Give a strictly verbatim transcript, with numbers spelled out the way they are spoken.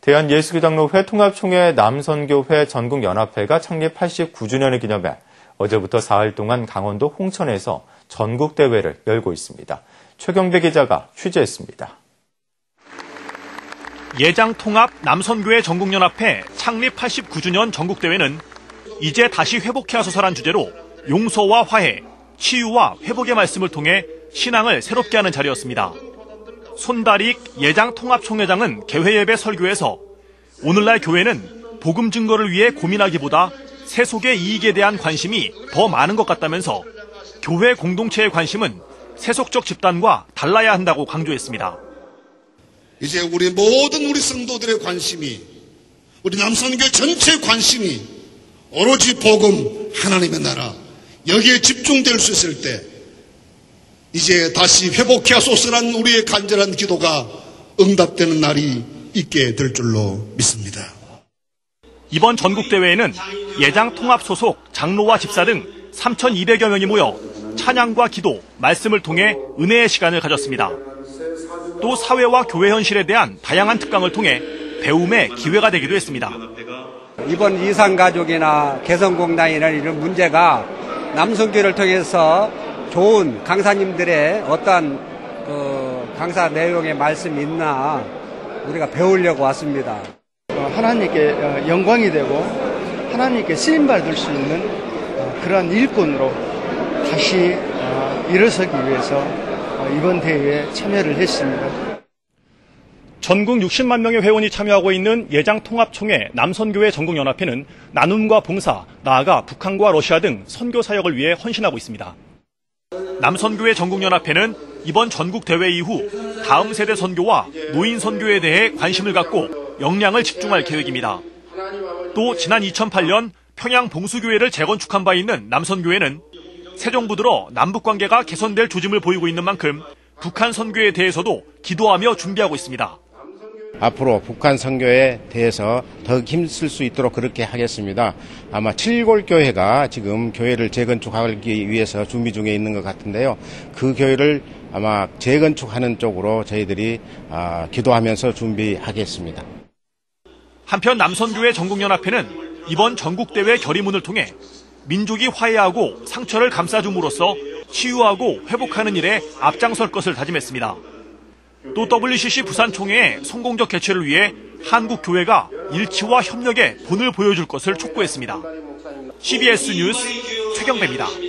대한예수교장로회 통합총회 남선교회 전국연합회가 창립 팔십구 주년을 기념해 어제부터 사흘 동안 강원도 홍천에서 전국대회를 열고 있습니다. 최경배 기자가 취재했습니다. 예장통합 남선교회 전국연합회 창립 팔십구 주년 전국대회는 이제 다시 회복해야서서란 주제로 용서와 화해, 치유와 회복의 말씀을 통해 신앙을 새롭게 하는 자리였습니다. 손다릭 예장통합총회장은 개회예배 설교에서 오늘날 교회는 복음 증거를 위해 고민하기보다 세속의 이익에 대한 관심이 더 많은 것 같다면서 교회 공동체의 관심은 세속적 집단과 달라야 한다고 강조했습니다. 이제 우리 모든 우리 성도들의 관심이, 우리 남선교회 전체의 관심이 오로지 복음, 하나님의 나라, 여기에 집중될 수 있을 때 이제 다시 회복하소서라는 우리의 간절한 기도가 응답되는 날이 있게 될 줄로 믿습니다. 이번 전국대회에는 예장통합 소속 장로와 집사 등 삼천이백여 명이 모여 찬양과 기도, 말씀을 통해 은혜의 시간을 가졌습니다. 또 사회와 교회 현실에 대한 다양한 특강을 통해 배움의 기회가 되기도 했습니다. 이번 이산가족이나 개성공단이나 이런 문제가 남선교회를 통해서 좋은 강사님들의 어떠한 그 강사 내용의 말씀이 있나 우리가 배우려고 왔습니다. 하나님께 영광이 되고 하나님께 쓰임받을 수 있는 그런 일꾼으로 다시 일어서기 위해서 이번 대회에 참여를 했습니다. 전국 육십만 명의 회원이 참여하고 있는 예장통합총회 남선교회 전국연합회는 나눔과 봉사, 나아가 북한과 러시아 등 선교 사역을 위해 헌신하고 있습니다. 남선교회 전국연합회는 이번 전국대회 이후 다음 세대 선교와 노인 선교에 대해 관심을 갖고 역량을 집중할 계획입니다. 또 지난 이천팔 년 평양 봉수교회를 재건축한 바 있는 남선교회는 새 정부 들어 남북관계가 개선될 조짐을 보이고 있는 만큼 북한 선교에 대해서도 기도하며 준비하고 있습니다. 앞으로 북한 선교에 대해서 더 힘쓸 수 있도록 그렇게 하겠습니다. 아마 칠골교회가 지금 교회를 재건축하기 위해서 준비 중에 있는 것 같은데요. 그 교회를 아마 재건축하는 쪽으로 저희들이 기도하면서 준비하겠습니다. 한편 남선교회 전국연합회는 이번 전국대회 결의문을 통해 민족이 화해하고 상처를 감싸줌으로써 치유하고 회복하는 일에 앞장설 것을 다짐했습니다. 또 더블유씨씨 부산총회의 성공적 개최를 위해 한국교회가 일치와 협력의 본을 보여줄 것을 촉구했습니다. 씨비에스 뉴스 최경배입니다.